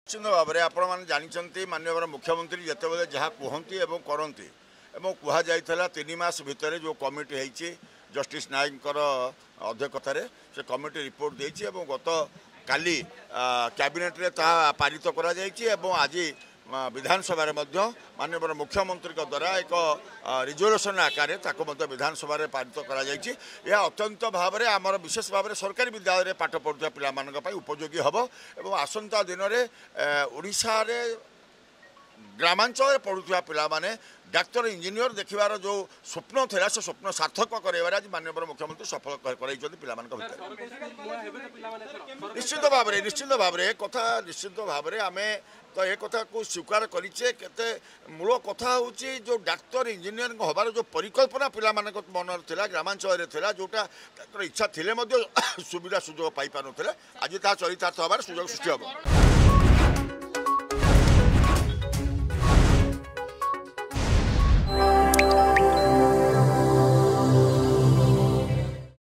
निश्चित भाव में आपण मैंने जानते माननीय मुख्यमंत्री जिते जहाँ कहती करती कहुला 3 मास भितर जो कमिटी होती जस्टिस नायक अध्यक्षतार से कमिटी रिपोर्ट देती गत काली कैबिनेट रे पारित करा आज विधानसभा माननीय मुख्यमंत्री द्वारा एक रिजोल्यूशन आकार विधानसभा पारित करा अत्यंत भाव में आमर विशेष भाव में सरकारी विद्यालय पाठ पढ़ुवा पिला उपयोगी हम और आसंता दिन में ओडिशा रे ग्रामांचल पढ़ुवा पिला माने डाक्तर इंजीनियर देखिबार जो स्वप्न था से स्वप्न सार्थक कराइबार आज माननीय मुख्यमंत्री सफल कर निश्चित भाव में कथा निश्चित भाव में आम तो ये कथा को स्वीकार करें केते मूल कथा हूँ जो डाक्तर इंजीनियर हबार जो परिकल्पना पिला मन ग्रामांचल जोटा इच्छा थे सुविधा सुजोग पाई पार आज चरितार्थ हबार सुजोग सृष्टि हम।